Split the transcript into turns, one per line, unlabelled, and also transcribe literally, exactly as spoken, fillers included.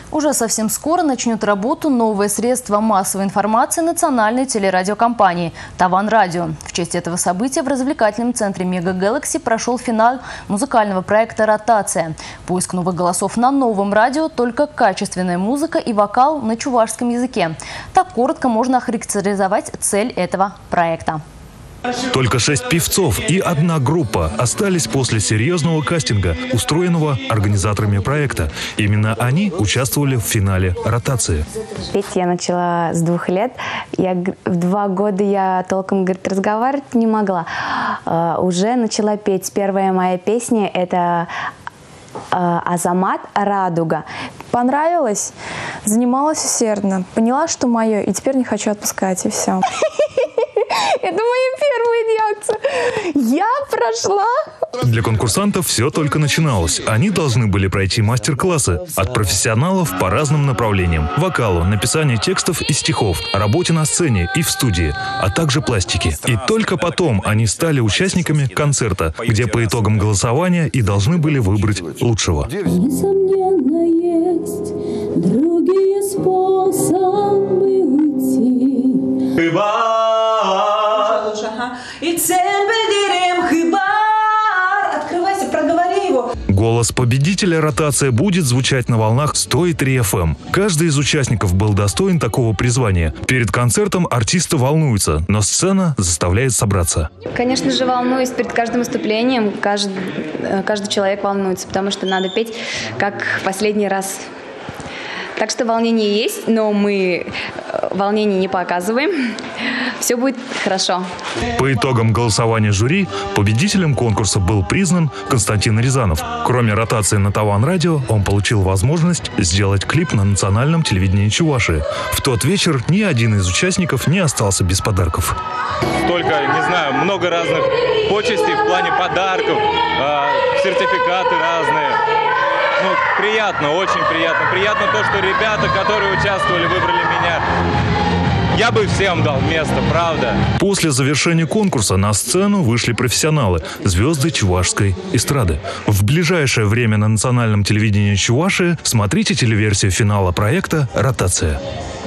Уже совсем скоро начнет работу новое средство массовой информации национальной телерадиокомпании «Таван Радио». В честь этого события в развлекательном центре «Мега Гэлакси» прошел финал музыкального проекта «Ротация». Поиск новых голосов на новом радио, только качественная музыка и вокал на чувашском языке. Так коротко можно охарактеризовать цель этого проекта.
Только шесть певцов и одна группа остались после серьезного кастинга, устроенного организаторами проекта. Именно они участвовали в финале «Ротации».
Петь я начала с двух лет. Я, в два года я толком, говорит, разговаривать не могла. Uh, уже начала петь. Первая моя песня – это uh, «Азамат «Радуга».
Понравилось, занималась усердно, поняла, что мое, и теперь не хочу отпускать, и все. Это моя первая реакция. Я прошла.
Для конкурсантов все только начиналось. Они должны были пройти мастер-классы от профессионалов по разным направлениям. Вокалу, написанию текстов и стихов, работе на сцене и в студии, а также пластике. И только потом они стали участниками концерта, где по итогам голосования и должны были выбрать лучшего.
Несомненно, есть другие способы уйти.
Открывайся, проговори его.
Голос победителя «Ротация» будет звучать на волнах сто и три эф эм. Каждый из участников был достоин такого призвания. Перед концертом артисты волнуются, но сцена заставляет собраться.
Конечно же, волнуюсь перед каждым выступлением. Каждый, каждый человек волнуется, потому что надо петь как в последний раз. Так что волнение есть, но мы волнение не показываем. Все будет хорошо.
По итогам голосования жюри победителем конкурса был признан Константин Рязанов. Кроме ротации на Таван Радио, он получил возможность сделать клип на национальном телевидении Чувашии. В тот вечер ни один из участников не остался без подарков.
Только, не знаю, много разных почестей в плане подарков, э, сертификаты разные. Ну, приятно, очень приятно. Приятно то, что ребята, которые участвовали, выбрали меня. Я бы всем дал место, правда.
После завершения конкурса на сцену вышли профессионалы, звезды чувашской эстрады. В ближайшее время на национальном телевидении Чувашии смотрите телеверсию финала проекта «Ротация».